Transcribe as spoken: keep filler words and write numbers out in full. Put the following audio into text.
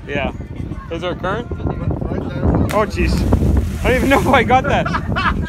Yeah. Is there a current? Right there. Oh, jeez. I don't even know if I got that.